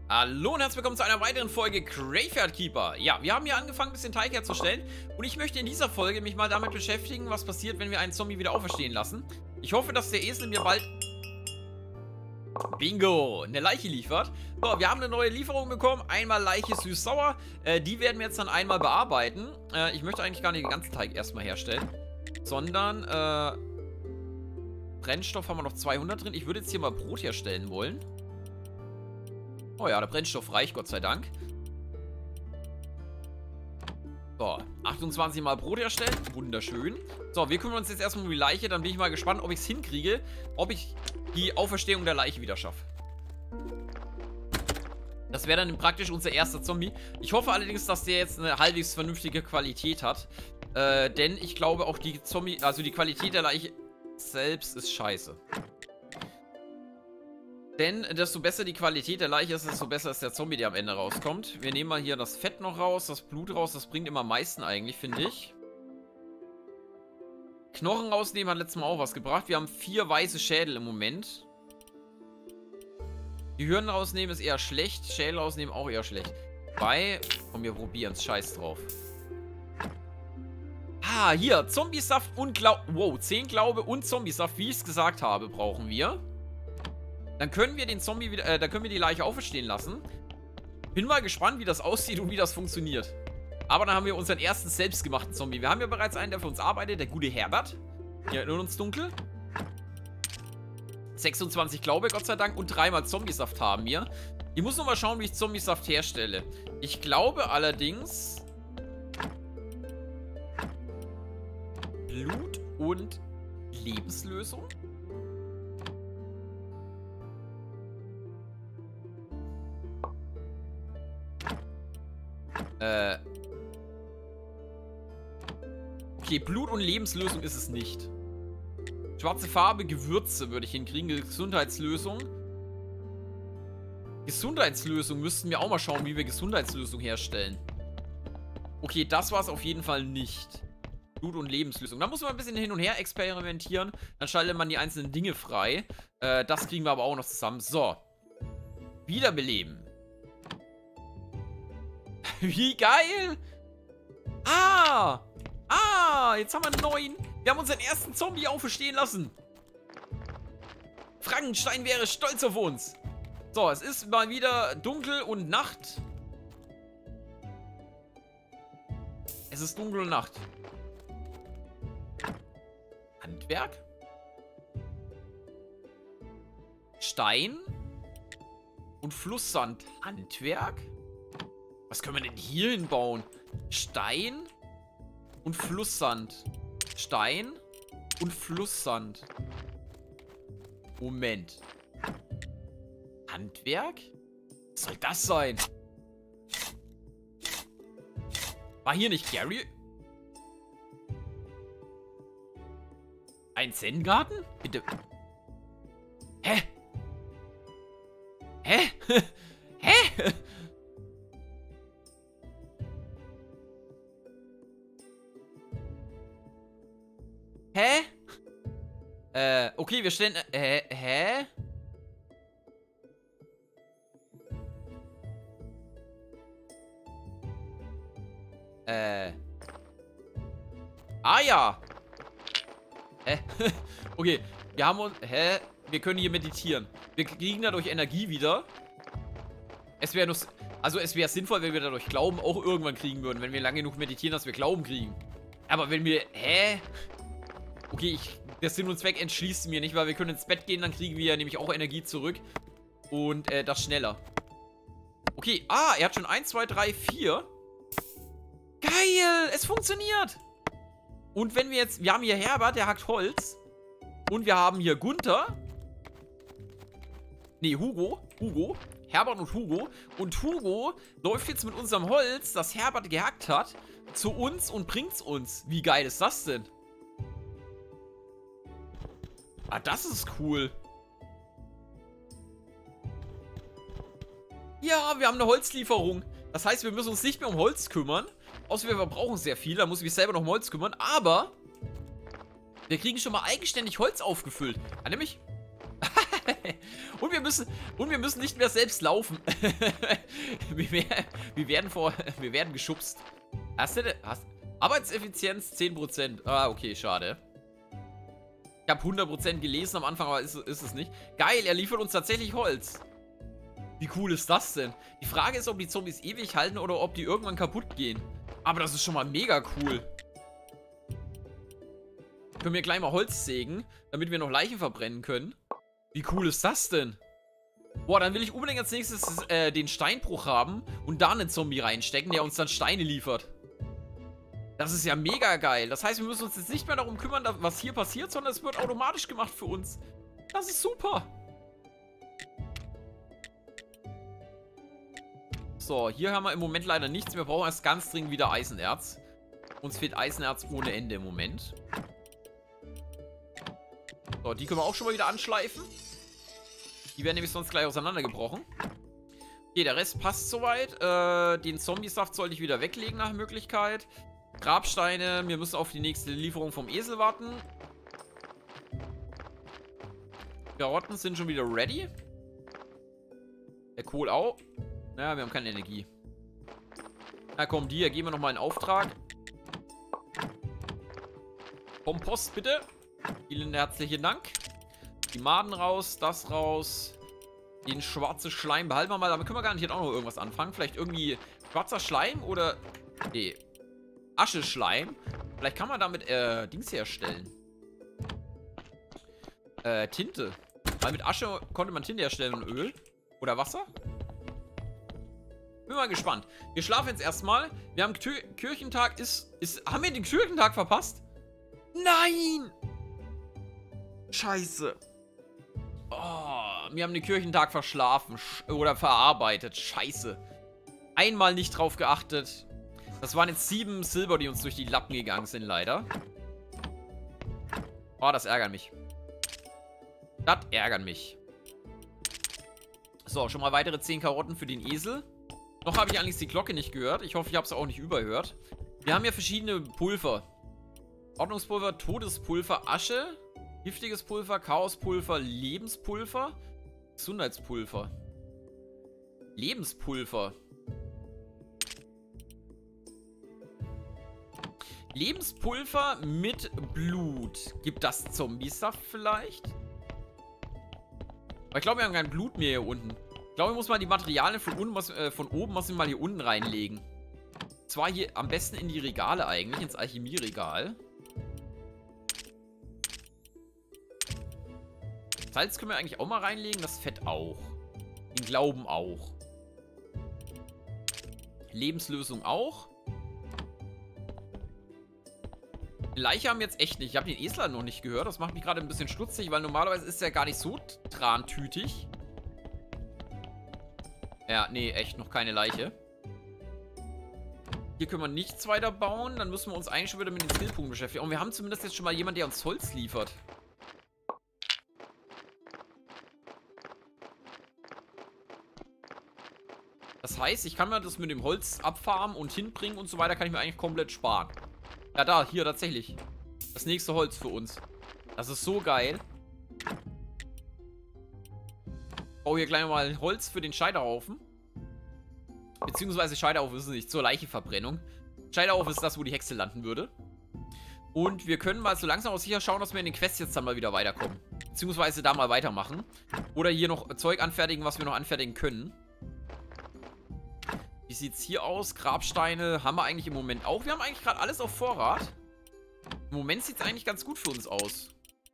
Hallo und herzlich willkommen zu einer weiteren Folge Graveyard Keeper. Ja, wir haben hier angefangen, ein bisschen Teig herzustellen. Und ich möchte in dieser Folge mich mal damit beschäftigen, was passiert, wenn wir einen Zombie wieder auferstehen lassen. Ich hoffe, dass der Esel mir bald... Bingo! Eine Leiche liefert. So, wir haben eine neue Lieferung bekommen. Einmal Leiche süß-sauer. Die werden wir jetzt dann einmal bearbeiten. Ich möchte eigentlich gar nicht den ganzen Teig erstmal herstellen. Sondern, Brennstoff haben wir noch 200 drin. Ich würde jetzt hier mal Brot herstellen wollen. Oh ja, der Brennstoff reicht, Gott sei Dank. So, 28 Mal Brot herstellen. Wunderschön. So, wir kümmern uns jetzt erstmal um die Leiche. Dann bin ich mal gespannt, ob ich es hinkriege. Ob ich die Auferstehung der Leiche wieder schaffe. Das wäre dann praktisch unser erster Zombie. Ich hoffe allerdings, dass der jetzt eine halbwegs vernünftige Qualität hat. Denn ich glaube auch die die Qualität der Leiche selbst ist scheiße. Denn desto besser die Qualität der Leiche ist, desto besser ist der Zombie, der am Ende rauskommt. Wir nehmen mal hier das Fett noch raus, das Blut raus. Das bringt immer am meisten eigentlich, finde ich. Knochen rausnehmen hat letztes Mal auch was gebracht. Wir haben 4 weiße Schädel im Moment. Die Hirn rausnehmen ist eher schlecht. Schädel rausnehmen auch eher schlecht. Komm, wir probieren es. Scheiß drauf. Ah, hier. Zombiesaft und Glaube. Wow, 10 Glaube und Zombiesaft, wie ich es gesagt habe, brauchen wir. Dann können wir den Zombie wieder, dann können wir die Leiche auferstehen lassen. Bin mal gespannt, wie das aussieht und wie das funktioniert. Aber dann haben wir unseren ersten selbstgemachten Zombie. Wir haben ja bereits einen, der für uns arbeitet, der gute Herbert. Wir erinnern uns dunkel. 26 Glaube, Gott sei Dank. Und 3-mal Zombiesaft haben wir. Ich muss noch mal schauen, wie ich Zombiesaft herstelle. Ich glaube allerdings... Blut und Lebenslösung? Okay, Blut und Lebenslösung ist es nicht. Schwarze Farbe, Gewürze würde ich hinkriegen. Gesundheitslösung. Gesundheitslösung müssten wir auch mal schauen, wie wir Gesundheitslösung herstellen. Okay, das war es auf jeden Fall nicht. Blut und Lebenslösung. Da muss man ein bisschen hin und her experimentieren. Dann schaltet man die einzelnen Dinge frei. Das kriegen wir aber auch noch zusammen. So. Wiederbeleben. Wie geil! Jetzt haben wir einen neuen. Wir haben unseren ersten Zombie auferstehen lassen. Frankenstein wäre stolz auf uns. So, es ist mal wieder dunkel und Nacht. Es ist dunkel und Nacht. Handwerk? Stein? Und Flusssand. Handwerk? Was können wir denn hier hinbauen? Stein und Flusssand. Stein und Flusssand. Moment. Handwerk? Was soll das sein? War hier nicht Gary? Ein Zen-Garten? Bitte. Hä? Hä? Hä? Hä? Okay, wir stellen... hä? Ah ja! Hä? Okay, wir haben uns... Hä? Wir können hier meditieren. Wir kriegen dadurch Energie wieder. Es wäre nur... Also es wäre sinnvoll, wenn wir dadurch Glauben auch irgendwann kriegen würden. Wenn wir lange genug meditieren, dass wir Glauben kriegen. Aber wenn wir... Hä? Okay, der Sinn und Zweck entschließt mir nicht, weil wir können ins Bett gehen, dann kriegen wir nämlich auch Energie zurück. Und das schneller. Okay, er hat schon 1, 2, 3, 4. Geil, es funktioniert. Und wenn wir jetzt, wir haben hier Herbert, der hackt Holz. Und wir haben hier Gunther. Nee, Hugo. Herbert und Hugo. Und Hugo läuft jetzt mit unserem Holz, das Herbert gehackt hat, zu uns und bringt's uns. Wie geil ist das denn? Das ist cool. Ja, wir haben eine Holzlieferung. Das heißt, wir müssen uns nicht mehr um Holz kümmern. Außer wir verbrauchen sehr viel. Da muss ich mich selber noch um Holz kümmern. Aber wir kriegen schon mal eigenständig Holz aufgefüllt. Nämlich Und wir müssen nicht mehr selbst laufen. wir werden geschubst. Arbeitseffizienz 10%. Ah, okay, schade. Ich habe 100% gelesen am Anfang, aber ist es nicht. Geil, er liefert uns tatsächlich Holz. Wie cool ist das denn? Die Frage ist, ob die Zombies ewig halten oder ob die irgendwann kaputt gehen. Aber das ist schon mal mega cool. Können wir gleich mal Holz sägen, damit wir noch Leichen verbrennen können. Wie cool ist das denn? Boah, dann will ich unbedingt als nächstes den Steinbruch haben und da einen Zombie reinstecken, der uns dann Steine liefert. Das ist ja mega geil. Das heißt, wir müssen uns jetzt nicht mehr darum kümmern, was hier passiert, sondern es wird automatisch gemacht für uns. Das ist super. So, hier haben wir im Moment leider nichts. Wir brauchen erst ganz dringend wieder Eisenerz. Uns fehlt Eisenerz ohne Ende im Moment. So, die können wir auch schon mal wieder anschleifen. Die werden nämlich sonst gleich auseinandergebrochen. Okay, der Rest passt soweit. Den Zombie-Saft sollte ich wieder weglegen nach Möglichkeit. Grabsteine. Wir müssen auf die nächste Lieferung vom Esel warten. Karotten sind schon wieder ready. Der Kohl auch. Ja, wir haben keine Energie. Na komm, die geben wir nochmal in Auftrag. Kompost bitte. Vielen herzlichen Dank. Die Maden raus, das raus. Den schwarzen Schleim behalten wir mal. Damit können wir gar nicht auch noch irgendwas anfangen. Vielleicht irgendwie schwarzer Schleim oder... Nee. Ascheschleim. Vielleicht kann man damit Dings herstellen. Tinte. Weil mit Asche konnte man Tinte herstellen und Öl. Oder Wasser. Bin mal gespannt. Wir schlafen jetzt erstmal. Wir haben Kirchentag. Haben wir den Kirchentag verpasst? Nein! Scheiße. Oh, wir haben den Kirchentag verschlafen. Oder verarbeitet. Scheiße. Einmal nicht drauf geachtet. Das waren jetzt 7 Silber, die uns durch die Lappen gegangen sind, leider. Oh, das ärgert mich. Das ärgert mich. So, schon mal weitere 10 Karotten für den Esel. Noch habe ich eigentlich die Glocke nicht gehört. Ich hoffe, ich habe es auch nicht überhört. Wir haben ja verschiedene Pulver. Ordnungspulver, Todespulver, Asche, giftiges Pulver, Chaospulver, Lebenspulver, Gesundheitspulver. Lebenspulver. Lebenspulver mit Blut. Gibt das Zombie-Saft vielleicht? Aber ich glaube, wir haben kein Blut mehr hier unten. Ich glaube, ich muss mal die Materialien von oben muss ich mal hier unten reinlegen. Zwar hier am besten in die Regale eigentlich, ins Alchemieregal. Salz können wir eigentlich auch mal reinlegen, das Fett auch. Den Glauben auch. Lebenslösung auch. Die Leiche haben wir jetzt echt nicht. Ich habe den Esel noch nicht gehört. Das macht mich gerade ein bisschen stutzig, weil normalerweise ist er gar nicht so trantütig. Ja, nee, echt noch keine Leiche. Hier können wir nichts weiter bauen. Dann müssen wir uns eigentlich schon wieder mit den Skillpunkten beschäftigen. Und wir haben zumindest jetzt schon mal jemanden, der uns Holz liefert. Das heißt, ich kann mir das mit dem Holz abfarmen und hinbringen und so weiter, kann ich mir eigentlich komplett sparen. Ja, da, hier tatsächlich. Das nächste Holz für uns. Das ist so geil. Ich baue hier gleich mal Holz für den Scheiterhaufen. Beziehungsweise Scheiterhaufen ist es nicht, zur Leichenverbrennung. Scheiterhaufen ist das, wo die Hexe landen würde. Und wir können mal so langsam auch sicher schauen, dass wir in den Quests jetzt dann mal wieder weiterkommen. Beziehungsweise da mal weitermachen. Oder hier noch Zeug anfertigen, was wir noch anfertigen können. Wie sieht's hier aus? Grabsteine haben wir eigentlich im Moment auch. Wir haben eigentlich gerade alles auf Vorrat. Im Moment sieht es eigentlich ganz gut für uns aus.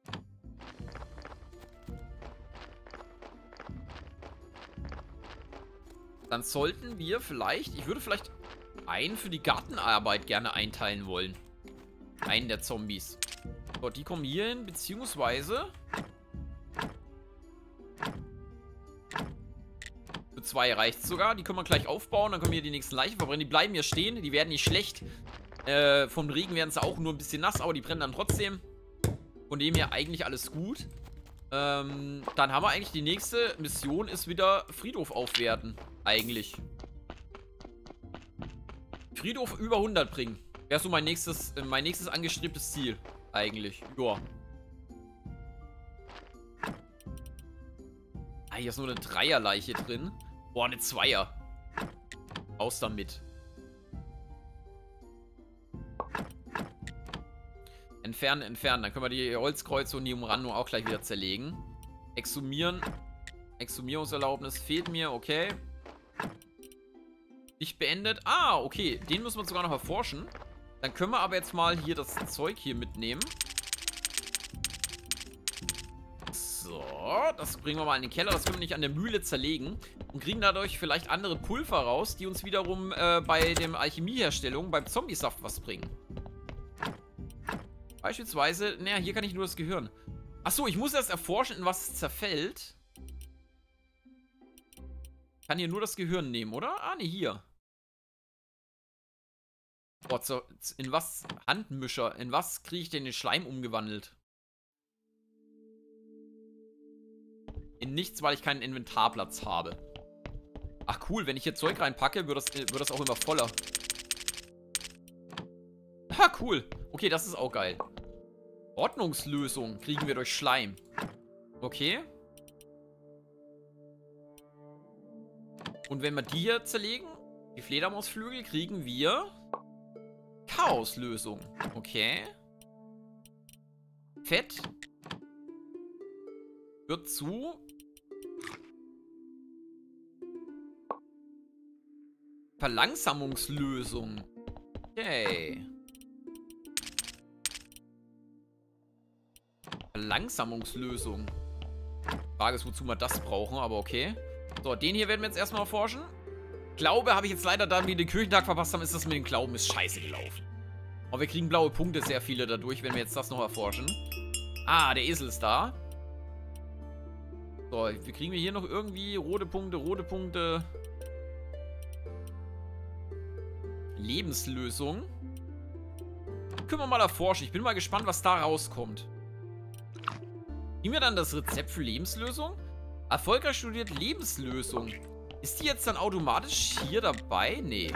Dann sollten wir vielleicht... Ich würde vielleicht einen für die Gartenarbeit gerne einteilen wollen. Einen der Zombies. So, die kommen hier hin, beziehungsweise... Für 2 reicht es sogar. Die können wir gleich aufbauen. Dann können wir hier die nächsten Leichen verbrennen. Die bleiben hier stehen. Die werden nicht schlecht. Vom Regen werden sie auch nur ein bisschen nass, aber die brennen dann trotzdem. Von dem her eigentlich alles gut. Dann haben wir eigentlich die nächste Mission ist wieder Friedhof aufwerten. Eigentlich. Friedhof über 100 bringen. Wäre so mein nächstes angestrebtes Ziel. Eigentlich. Joa. Ah, hier ist nur eine Dreierleiche drin. Boah, eine Zweier. Raus damit. Entfernen, entfernen. Dann können wir die Holzkreuze und die Umrandung auch gleich wieder zerlegen. Exhumieren. Exhumierungserlaubnis fehlt mir, okay. Nicht beendet. Ah, okay. Den müssen wir sogar noch erforschen. Dann können wir aber jetzt mal hier das Zeug hier mitnehmen. So, das bringen wir mal in den Keller. Das können wir nicht an der Mühle zerlegen. Und kriegen dadurch vielleicht andere Pulver raus, die uns wiederum bei der Alchemieherstellung, beim Zombiesaft was bringen. Beispielsweise, naja, hier kann ich nur das Gehirn. Achso, ich muss erst erforschen, in was es zerfällt. Ich kann hier nur das Gehirn nehmen, oder? Ah, ne, hier. Boah, in was? Handmischer. In was kriege ich denn den Schleim umgewandelt? In nichts, weil ich keinen Inventarplatz habe. Ach cool, wenn ich hier Zeug reinpacke, wird das auch immer voller. Ah, cool. Okay, das ist auch geil. Ordnungslösung kriegen wir durch Schleim. Okay. Und wenn wir die hier zerlegen, die Fledermausflügel, kriegen wir Chaoslösung. Okay. Fett wird zu Verlangsamungslösung. Okay. Verlangsamungslösung. Frage ist, wozu wir das brauchen, aber okay. So, den hier werden wir jetzt erstmal erforschen. Glaube, habe ich jetzt leider, da wir den Kirchentag verpasst haben, ist das mit dem Glauben ist scheiße gelaufen. Aber wir kriegen blaue Punkte, sehr viele dadurch, wenn wir jetzt das noch erforschen. Ah, der Esel ist da. So, wie kriegen wir hier noch irgendwie rote Punkte, rote Punkte. Lebenslösung. Können wir mal erforschen. Ich bin mal gespannt, was da rauskommt. Kriegen wir dann das Rezept für Lebenslösung? Erfolgreich studiert Lebenslösung. Ist die jetzt dann automatisch hier dabei? Nee.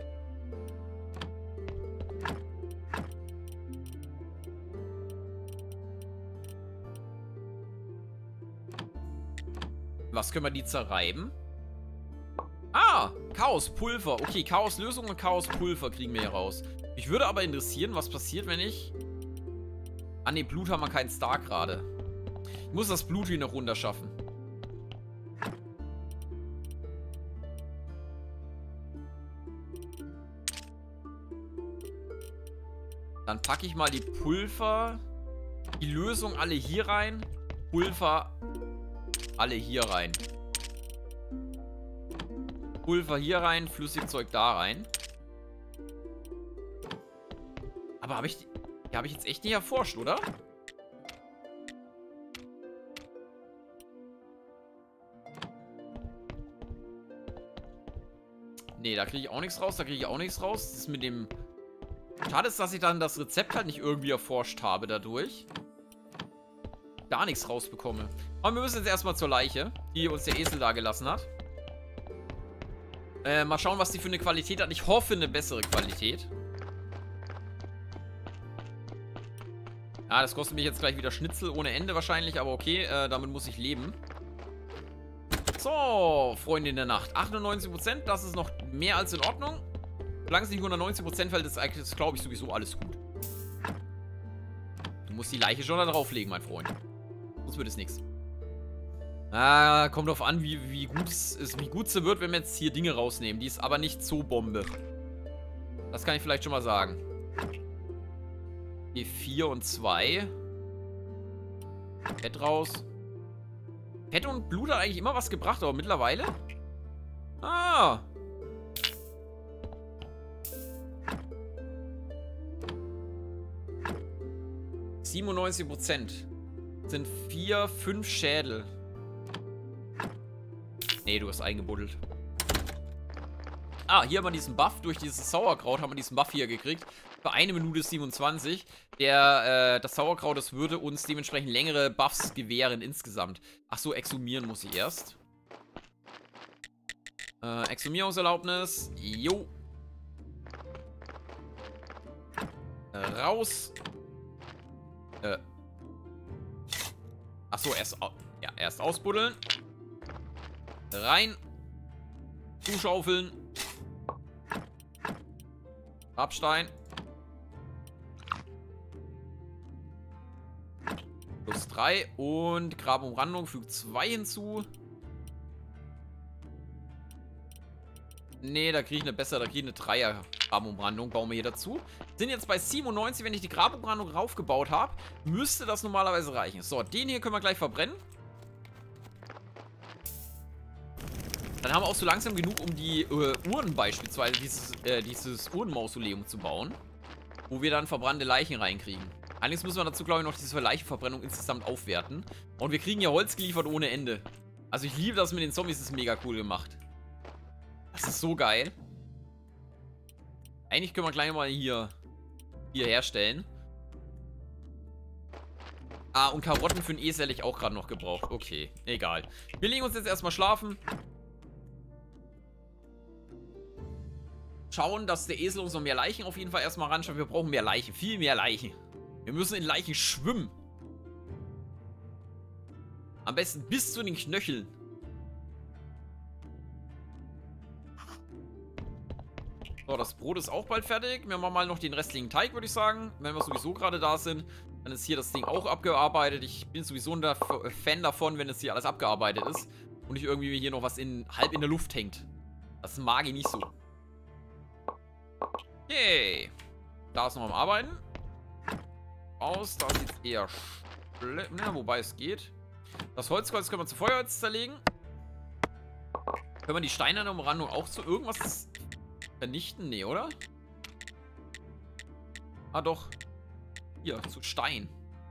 Was können wir die zerreiben? Ah, Chaospulver. Okay, Chaoslösung und Chaospulver kriegen wir hier raus. Mich würde aber interessieren, was passiert, wenn ich... Ah ne, Blut haben wir keinen Star gerade. Ich muss das Blut hier noch runterschaffen. Dann packe ich mal die Pulver, die Lösung alle hier rein. Pulver alle hier rein. Pulver hier rein, Flüssigzeug da rein. Aber habe ich... Die habe ich jetzt echt nicht erforscht, oder? Nee, da kriege ich auch nichts raus, da kriege ich auch nichts raus. Das ist mit dem... Schade ist, dass ich dann das Rezept halt nicht irgendwie erforscht habe dadurch. Gar nichts rausbekomme. Aber wir müssen jetzt erstmal zur Leiche, die uns der Esel da gelassen hat. Mal schauen, was die für eine Qualität hat. Ich hoffe, eine bessere Qualität. Ah, das kostet mich jetzt gleich wieder Schnitzel ohne Ende wahrscheinlich, aber okay, damit muss ich leben. So, Freunde in der Nacht. 98%, das ist noch mehr als in Ordnung. Solange es nicht unter 90% fällt, ist, glaube ich, sowieso alles gut. Du musst die Leiche schon da drauflegen, mein Freund. Sonst wird es nichts. Ah, kommt drauf an, wie gut sie wird, wenn wir jetzt hier Dinge rausnehmen. Die ist aber nicht so Bombe. Das kann ich vielleicht schon mal sagen. Hier 4 und 2. Fett raus. Fett und Blut hat eigentlich immer was gebracht, aber mittlerweile... Ah! %. Sind 4, 5 Schädel. Nee, du hast eingebuddelt. Ah, hier haben wir diesen Buff. Durch dieses Sauerkraut haben wir diesen Buff hier gekriegt. Für 1 Minute 27. Das Sauerkraut, das würde uns dementsprechend längere Buffs gewähren insgesamt. Ach so, exhumieren muss ich erst. Exhumierungserlaubnis. Jo. Raus. Ach so, erst ausbuddeln. Rein. Zuschaufeln. Grabstein. Plus 3 und Grabumrandung fügt 2 hinzu. Nee, da kriege ich eine bessere, da kriege ich eine 3er Grabumrandung, bauen wir hier dazu. Sind jetzt bei 97, wenn ich die Grabumrandung raufgebaut habe, müsste das normalerweise reichen. So, den hier können wir gleich verbrennen. Dann haben wir auch so langsam genug, um die Uhren beispielsweise, dieses Uhrenmausoleum zu bauen. Wo wir dann verbrannte Leichen reinkriegen. Allerdings müssen wir dazu, glaube ich, noch diese Leichenverbrennung insgesamt aufwerten. Und wir kriegen ja Holz geliefert ohne Ende. Also ich liebe das mit den Zombies, das ist mega cool gemacht. Das ist so geil. Eigentlich können wir gleich mal hier herstellen. Ah, und Karotten für den Esel hätte ich auch gerade noch gebraucht. Okay, egal. Wir legen uns jetzt erstmal schlafen. Schauen, dass der Esel uns noch mehr Leichen auf jeden Fall erstmal ranschaut. Wir brauchen mehr Leichen, viel mehr Leichen. Wir müssen in Leichen schwimmen. Am besten bis zu den Knöcheln. So, das Brot ist auch bald fertig. Wir machen mal noch den restlichen Teig, würde ich sagen. Wenn wir sowieso gerade da sind, dann ist hier das Ding auch abgearbeitet. Ich bin sowieso ein Fan davon, wenn es hier alles abgearbeitet ist. Und nicht irgendwie hier noch was halb in der Luft hängt. Das mag ich nicht so. Okay. Da ist noch am Arbeiten. Aus, da sieht es eher schlecht. Na, wobei es geht. Das Holzkreuz können wir zu Feuerholz zerlegen. Können wir die steinerne Umrandung auch zu irgendwas vernichten? Nee, oder? Ah, doch. Hier, zu Stein.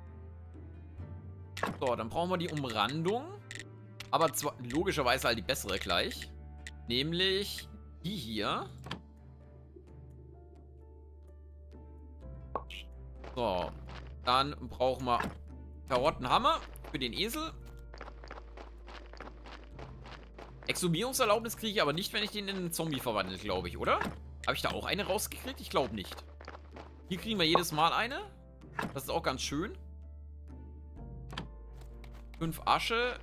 So, dann brauchen wir die Umrandung. Aber zwar logischerweise halt die bessere gleich. Nämlich die hier. So. Dann brauchen wir Karottenhammer für den Esel. Exhumierungserlaubnis kriege ich aber nicht, wenn ich den in einen Zombie verwandle, glaube ich, oder? Habe ich da auch eine rausgekriegt? Ich glaube nicht. Hier kriegen wir jedes Mal eine. Das ist auch ganz schön. 5 Asche.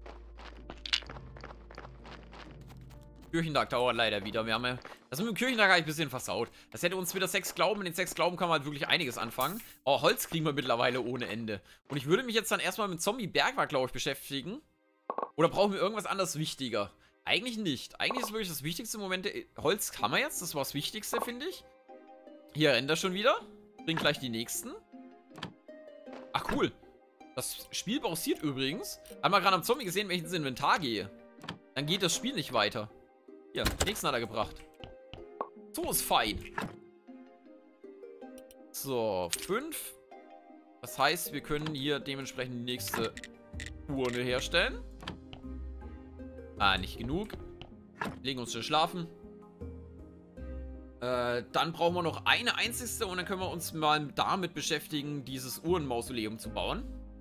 Kirchentag dauert leider wieder. Wir haben ja... Das mit dem Kirchentag habe ich ein bisschen versaut. Das hätte uns wieder 6 Glauben. Mit den 6 Glauben kann man halt wirklich einiges anfangen. Oh, Holz kriegen wir mittlerweile ohne Ende. Und ich würde mich jetzt dann erstmal mit Zombie-Bergwerk, glaube ich, beschäftigen. Oder brauchen wir irgendwas anderes wichtiger? Eigentlich nicht. Eigentlich ist wirklich das Wichtigste im Moment... Holz haben wir jetzt. Das war das Wichtigste, finde ich. Hier rennt er schon wieder. Bringt gleich die nächsten. Ach, cool. Das Spiel pausiert übrigens. Haben wir gerade am Zombie gesehen, wenn ich ins Inventar gehe. Dann geht das Spiel nicht weiter. Hier, den nächsten hat er gebracht. So ist fein. So, 5. Das heißt, wir können hier dementsprechend die nächste Urne herstellen. Ah, nicht genug. Legen uns schon schlafen. Dann brauchen wir noch eine einzigste und dann können wir uns mal damit beschäftigen, dieses Uhrenmausoleum zu bauen.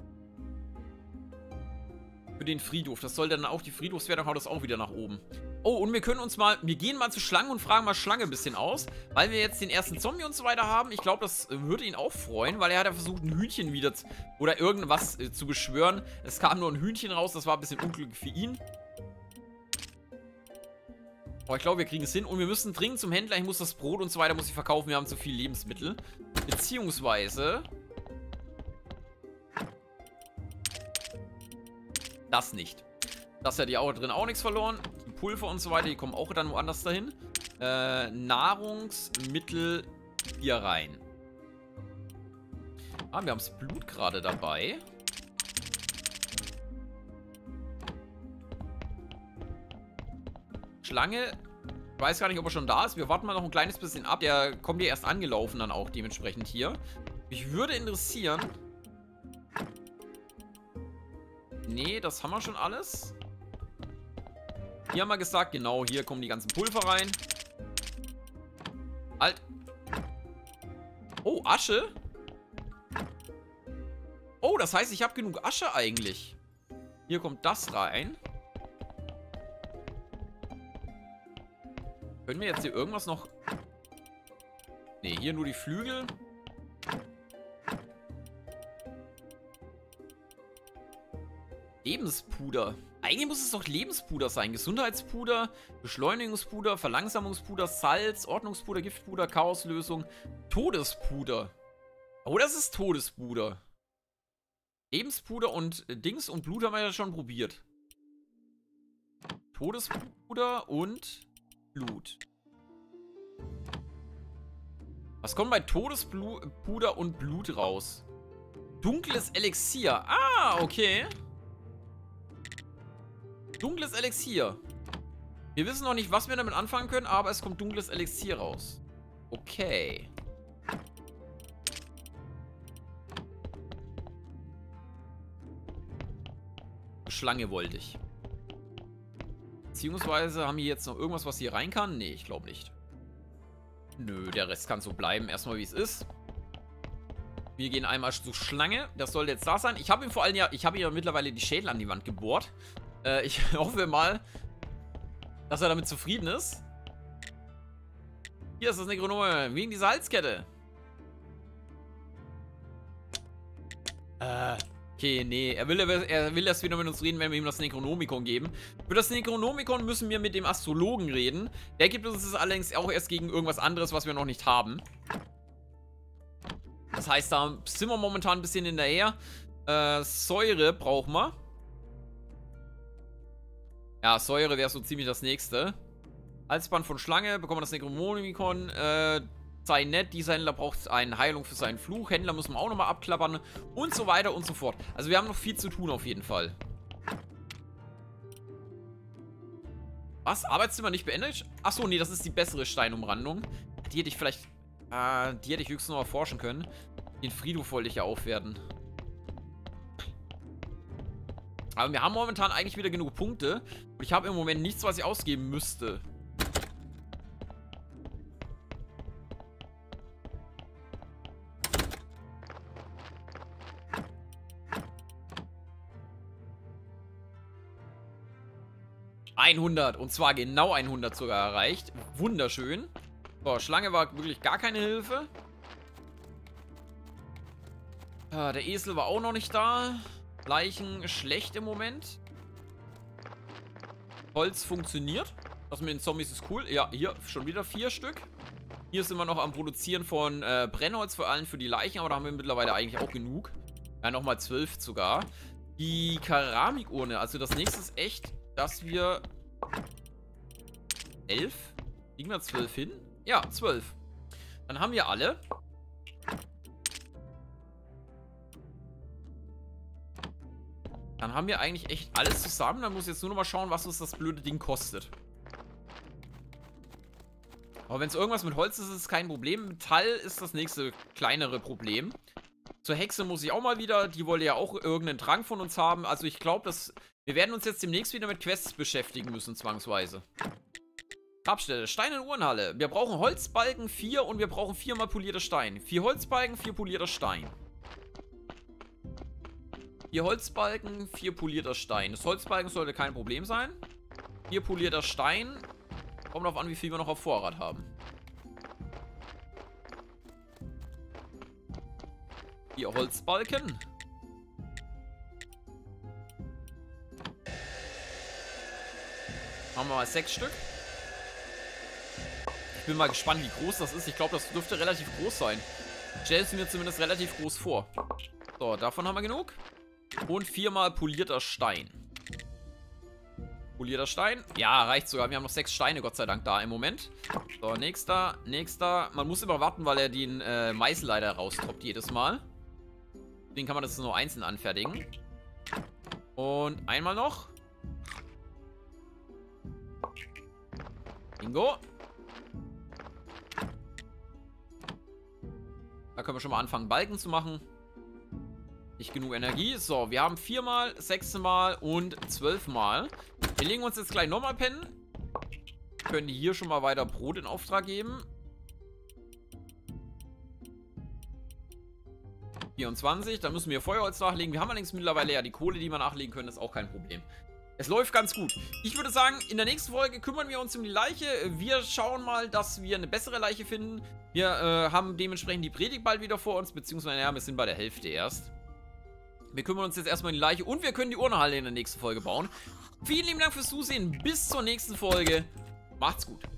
Für den Friedhof. Das soll dann auch die Friedhofswertung, haut das auch wieder nach oben. Oh, und wir können uns mal, wir gehen mal zu Schlange und fragen mal Schlange ein bisschen aus, weil wir jetzt den ersten Zombie und so weiter haben. Ich glaube, das würde ihn auch freuen, weil er hat ja versucht, ein Hühnchen wieder oder irgendwas zu beschwören. Es kam nur ein Hühnchen raus, das war ein bisschen unglücklich für ihn. Aber ich glaube, wir kriegen es hin. Und wir müssen dringend zum Händler. Ich muss das Brot und so weiter muss ich verkaufen. Wir haben zu viel Lebensmittel. Beziehungsweise... Das nicht. Das hat ja auch drin auch nichts verloren. Die Pulver und so weiter, die kommen auch dann woanders dahin. Nahrungsmittel hier rein. Ah, wir haben das Blut gerade dabei. Schlange. Ich weiß gar nicht, ob er schon da ist. Wir warten mal noch ein kleines bisschen ab. Der kommt ja erst angelaufen dann auch dementsprechend hier. Mich würde interessieren... Nee, das haben wir schon alles. Hier haben wir gesagt, genau, hier kommen die ganzen Pulver rein. Halt. Oh, Asche. Oh, das heißt, ich habe genug Asche eigentlich. Hier kommt das rein. Können wir jetzt hier irgendwas noch... Nee, hier nur die Flügel. Lebenspuder. Eigentlich muss es doch Lebenspuder sein. Gesundheitspuder, Beschleunigungspuder, Verlangsamungspuder, Salz, Ordnungspuder, Giftpuder, Chaoslösung, Todespuder. Oh, das ist Todespuder. Lebenspuder und Dings und Blut haben wir ja schon probiert. Todespuder und Blut. Was kommt bei Todespuder und Blut raus? Dunkles Elixier. Ah, okay. Dunkles Elixier. Wir wissen noch nicht, was wir damit anfangen können, aber es kommt dunkles Elixier raus. Okay. Schlange wollte ich. Beziehungsweise haben wir jetzt noch irgendwas, was hier rein kann? Nee, ich glaube nicht. Nö, der Rest kann so bleiben. Erstmal wie es ist. Wir gehen einmal zur Schlange. Das sollte jetzt da sein. Ich habe ihm vor allem ja, ich habe ihm ja mittlerweile die Schädel an die Wand gebohrt. Ich hoffe mal, dass er damit zufrieden ist. Hier ist das Necronome. Wegen dieser Halskette. Okay, nee. Er will erst wieder mit uns reden, wenn wir ihm das Necronomicon geben. Für das Necronomicon müssen wir mit dem Astrologen reden. Der gibt uns das allerdings auch erst gegen irgendwas anderes, was wir noch nicht haben. Das heißt, da sind wir momentan ein bisschen hinterher. Säure brauchen wir. Ja, Säure wäre so ziemlich das nächste. Halsband von Schlange, bekommen wir das Necronomicon. Sei nett, dieser Händler braucht eine Heilung für seinen Fluch. Händler müssen wir auch nochmal abklappern. Und so weiter und so fort. Also wir haben noch viel zu tun auf jeden Fall. Was? Arbeitszimmer nicht beendet? Achso, nee, das ist die bessere Steinumrandung. Die hätte ich vielleicht... die hätte ich höchstens noch erforschen können. Den Friedhof wollte ich ja aufwerten. Aber wir haben momentan eigentlich wieder genug Punkte. Und ich habe im Moment nichts, was ich ausgeben müsste. Und zwar genau 100 sogar erreicht. Wunderschön. So, Schlange war wirklich gar keine Hilfe. Der Esel war auch noch nicht da. Leichen schlecht im Moment. Holz funktioniert. Das mit den Zombies ist cool. Ja, hier schon wieder 4 Stück. Hier sind wir noch am Produzieren von Brennholz, vor allem für die Leichen. Aber da haben wir mittlerweile eigentlich auch genug. Ja, nochmal 12 sogar. Die Keramikurne. Also das nächste ist echt, dass wir... 11? Liegen wir 12 hin? Ja, 12. Dann haben wir alle. Dann haben wir eigentlich echt alles zusammen. Dann muss ich jetzt nur noch mal schauen, was uns das blöde Ding kostet. Aber wenn es irgendwas mit Holz ist, ist es kein Problem. Metall ist das nächste kleinere Problem. Zur Hexe muss ich auch mal wieder. Die wollte ja auch irgendeinen Trank von uns haben. Also ich glaube, dass... Wir werden uns jetzt demnächst wieder mit Quests beschäftigen müssen, zwangsweise. Grabstelle, Stein in Uhrenhalle. Wir brauchen Holzbalken 4 und wir brauchen 4 mal polierter Stein. 4 Holzbalken, 4 polierter Stein. 4 Holzbalken, 4 polierter Stein. Das Holzbalken sollte kein Problem sein. 4 polierter Stein. Kommt darauf an, wie viel wir noch auf Vorrat haben. 4 Holzbalken. Machen wir mal 6 Stück. Ich bin mal gespannt, wie groß das ist. Ich glaube, das dürfte relativ groß sein. Stell es mir zumindest relativ groß vor. So, davon haben wir genug. Und 4 mal polierter Stein. Polierter Stein. Ja, reicht sogar. Wir haben noch 6 Steine, Gott sei Dank, da im Moment. So, nächster. Man muss immer warten, weil er den Meißel leider raustroppt jedes Mal. Deswegen kann man das nur einzeln anfertigen. Und einmal noch. Bingo. Da können wir schon mal anfangen, Balken zu machen. Nicht genug Energie. So, wir haben 4 mal, 6 mal und 12 mal. Wir legen uns jetzt gleich nochmal pennen. Können hier schon mal weiter Brot in Auftrag geben. 24, dann müssen wir Feuerholz nachlegen. Wir haben allerdings mittlerweile ja die Kohle, die wir nachlegen können. Das ist auch kein Problem. Es läuft ganz gut. Ich würde sagen, in der nächsten Folge kümmern wir uns um die Leiche. Wir schauen mal, dass wir eine bessere Leiche finden. Wir haben dementsprechend die Predigt bald wieder vor uns. Beziehungsweise, ja, wir sind bei der Hälfte erst. Wir kümmern uns jetzt erstmal um die Leiche und wir können die Urnenhalle in der nächsten Folge bauen. Vielen lieben Dank fürs Zusehen. Bis zur nächsten Folge. Macht's gut.